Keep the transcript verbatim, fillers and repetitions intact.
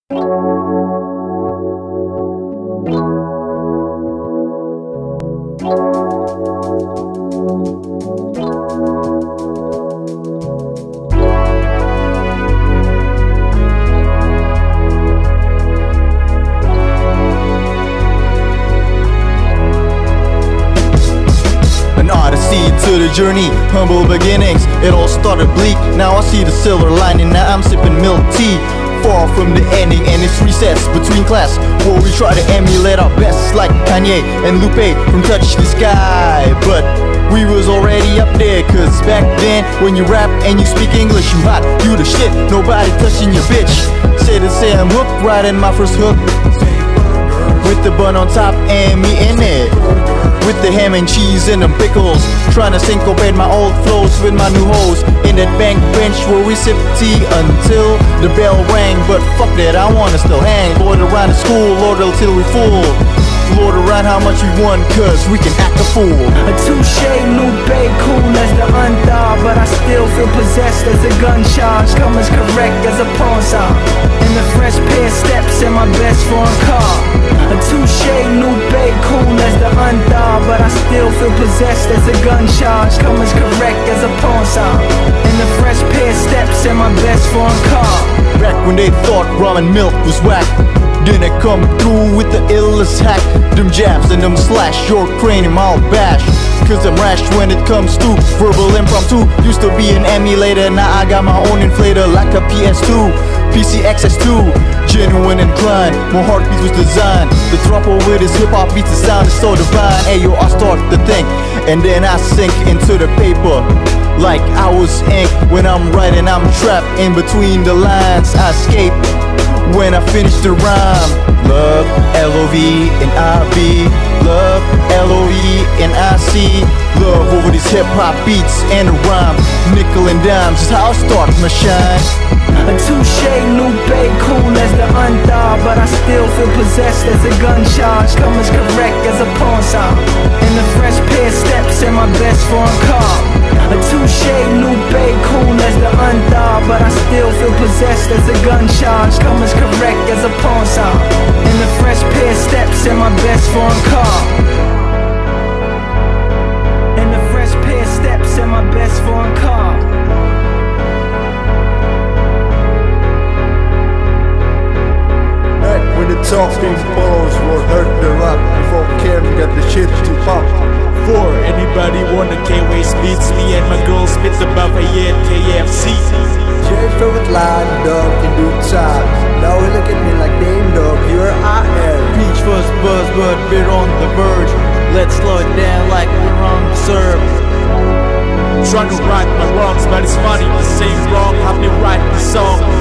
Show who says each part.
Speaker 1: To the journey, humble beginnings. It all started bleak, now I see the silver lining. Now I'm sipping milk tea, far from the ending. And it's recess between class, where we try to emulate our best, like Kanye and Lupe from Touch the Sky. But we was already up there, cause back then when you rap and you speak English, you hot, you the shit, nobody touching your bitch. Say to say I'm hooked, right in my first hook, with the bun on top and me in it, with the ham and cheese and them pickles, trying to syncopate my old flows with my new hoes in that bank bench where we sip tea until the bell rang. But fuck that, I wanna still hang. Lord around the school, lord till we full, lord around how much we want, cause we can act a fool.
Speaker 2: A touche, new babe, cool as the undar, but I still feel possessed as a gun charge. Come as correct as a pawn saw, and the fresh pair of steps in my best foreign car. A touche, new babe, cool as the undar, but I still feel possessed as a gun charge. Come as correct as a pawn saw, and the fresh pair of steps in my best foreign car.
Speaker 1: Back when they thought ramen milk was whack, then I come through with the illest hack. Them jabs and them slash your cranium I'll bash, cause I'm rash when it comes to verbal impromptu. Used to be an emulator, now I got my own inflator, like a P S two, P C X S two. Genuine incline, my heartbeat was designed. The trouble with his hip-hop beats, the sound is so divine. Ayo, I start to think, and then I sink into the paper like I was ink. When I'm writing, I'm trapped in between the lines. I escape when I finish the rhyme. Love, L O V and I B. Love, L O V and I C. Love over these hip-hop beats and the rhyme. Nickel and dimes is how I start my shine.
Speaker 2: A touche, new babe, cool as the undar, but I still feel possessed as a gun charge. Come as correct as a pawn saw, and the fresh pair of steps in my best foreign car. A touche, new babe, cool as the undar, but I still feel possessed as a gun charge. Come as correct as a pawn saw, and the fresh pair of steps in my best foreign car. And the fresh pair of steps in my best foreign car.
Speaker 3: When the talking balls will hurt the rock before Cam got the shit to pop.
Speaker 4: For anybody wanna K-Waste beats, me and my girl spit above a year K F C.
Speaker 3: J favorite line, dog, in due time. Now he look at me like damn dog, you're I am.
Speaker 1: Peach first buzz, but we're on the verge. Let's slow it down like we're on the serve.
Speaker 4: Trying to right my wrongs, but it's funny, the same wrong help me write the song.